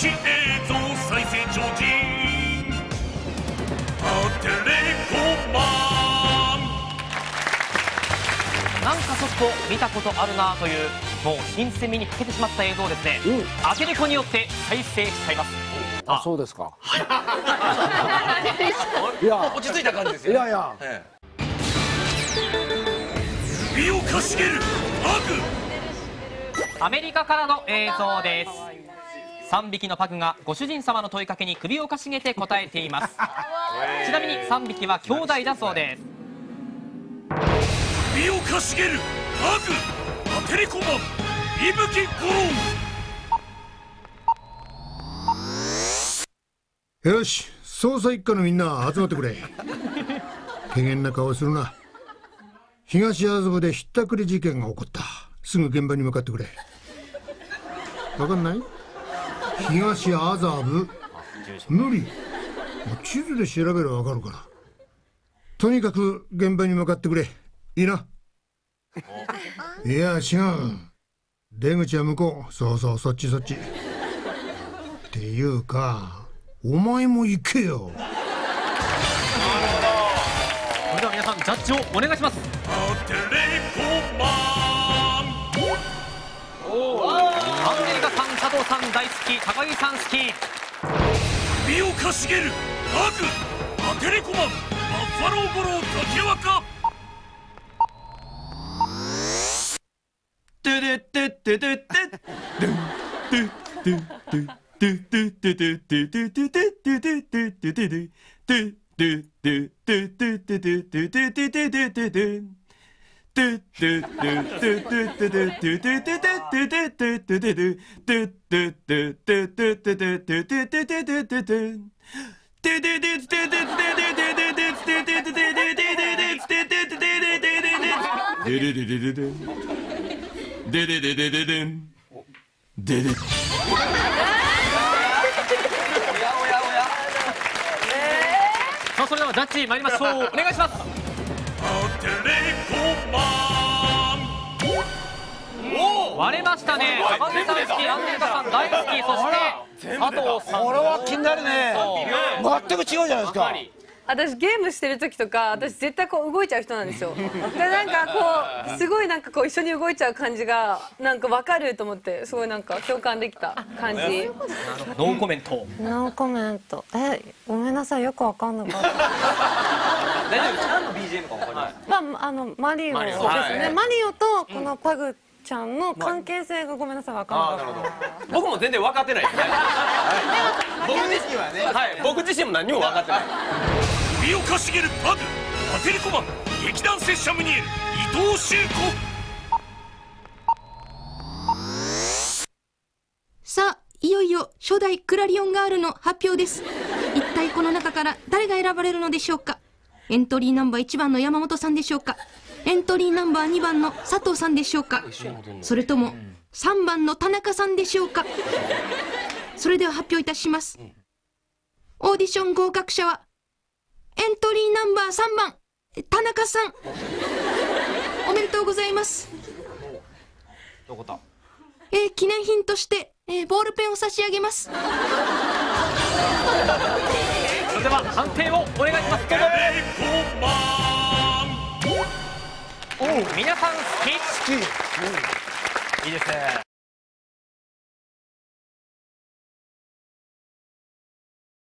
映像再生超人テレコマン。 なんかちょっと見たことあるなというもう新鮮味に欠けてしまった映像をですね、アテレコによって再生しちゃいます。 あ、そうですか。 いや、落ち着いた感じですよ。 いやいや。 首をかしげるパグ。 アメリカからの映像です。3匹のパグがご主人様の問いかけに首をかしげて答えています。ちなみに3匹は兄弟だそうです。 首をかしげるパグアテレコマン伊吹五郎。 よし、捜査一課のみんな集まってくれ。怪げな顔するな。東麻布でひったくり事件が起こった。すぐ現場に向かってくれ。わかんない？東麻布？無理。地図で調べればわかるから。とにかく現場に向かってくれ。いいな。いや、違う。出口は向こう。そうそう、そっちそっち。っていうか、お前も行けよ。 それでは皆さんジャッジをお願いします。 アテレコマン。 アンジェリカさん、佐藤さん大好き、高木さん好き。 首をかしげるパグアテレコマンバッファロー五郎竹若。 さあ、それではジャッジ参りましょう。お願いします。 アテレコマン。 割れましたね。高木さん好き、アンジェリカさん大好き、そして佐藤さん。 これは気になるね。全く違うじゃないですか。 私ゲームしてる時とか私絶対こう動いちゃう人なんですよ。でなんかこうすごいなんかこう一緒に動いちゃう感じがなんか分かると思ってすごいなんか共感できた感じ。 ノーコメント。 ノーコメント。ごめんなさい、よくわかんなかった。 大丈夫です。何の BGM かわかります？ まあマリオですね。マリオとこのパグちゃんの関係性がごめんなさい、わかんなかった。 僕も全然分かってないですね。僕自身も何も分かってない。 首をかしげるパグアテレコマン劇団拙者ムニエル伊藤修子。 さあ、いよいよ初代クラリオンガールの発表です。一体この中から誰が選ばれるのでしょうか。エントリーナンバー1番の山本さんでしょうか。エントリーナンバー2番の佐藤さんでしょうか。それとも3番の田中さんでしょうか。それでは発表いたします。オーディション合格者はエントリーナンバー3番田中さん。おめでとうございます。記念品としてボールペンを差し上げます。 それでは判定をお願いします。どうぞ。皆さん好き。いいですね。